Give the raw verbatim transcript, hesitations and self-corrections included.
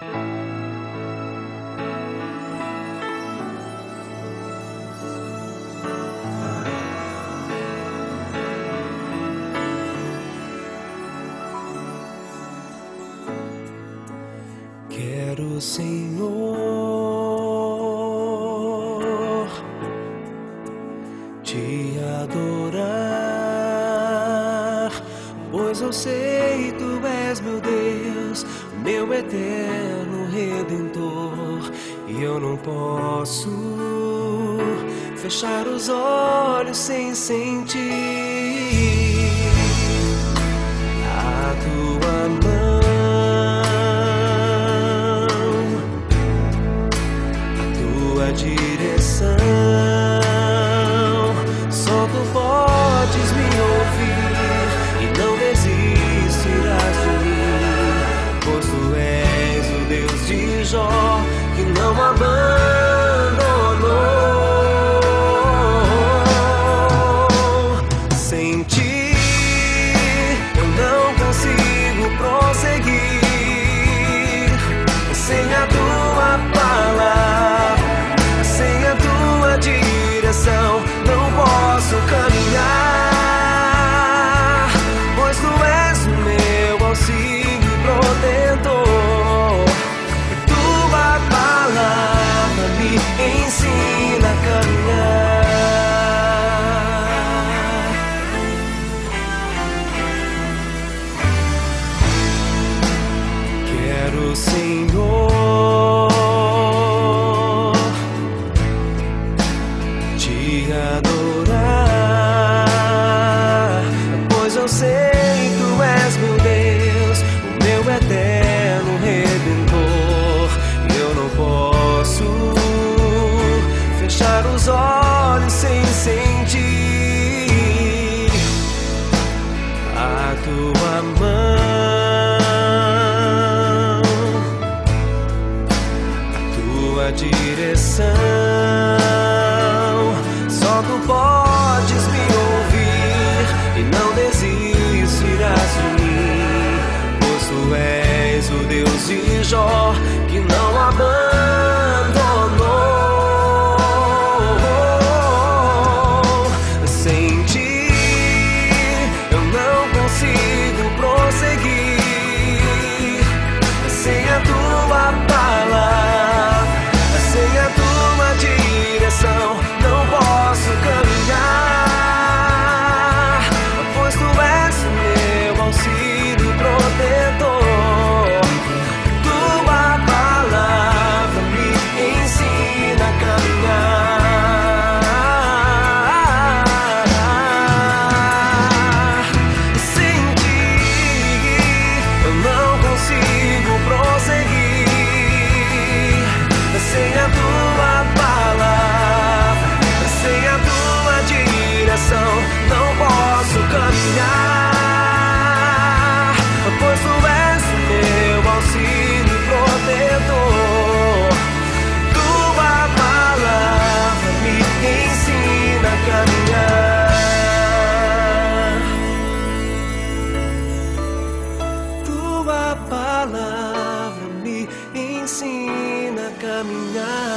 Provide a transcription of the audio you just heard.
Quero, Senhor, te adorar, pois eu sei tu és meu Deus, meu eterno Redentor, e eu não posso fechar os olhos sem sentir a tua mão. Direção, só tu podes me ouvir e não desistirás de mim, pois tu és o Deus de Jó que não abandonou. Sem ti eu não consigo prosseguir, sem a tua palavra, sem a tua direção, não posso caminhar, pois tu és o meu auxílio e protetor. Tua palavra me ensina a caminhar. Quero, Senhor, adorar, pois eu sei tu és meu Deus, o meu eterno Redentor, e eu não posso fechar os olhos sem sentir a tua mão, a tua direção. Só tu podes me ouvir e não desistirás de mim, pois tu és o Deus de Jó que não abandonou. Sem ti eu não consigo prosseguir, sem a tua palavra, sem a tua direção, não posso caminhar, pois tu és o meu auxílio e protetor. Tua palavra me ensina a caminhar. Sem ti eu não consigo prosseguir, sem a tua palavra, sem a tua direção, não posso caminhar, pois tu és o meu auxílio e protetor. Tua palavra me ensina a caminhar. Tua palavra me ensina a caminhar.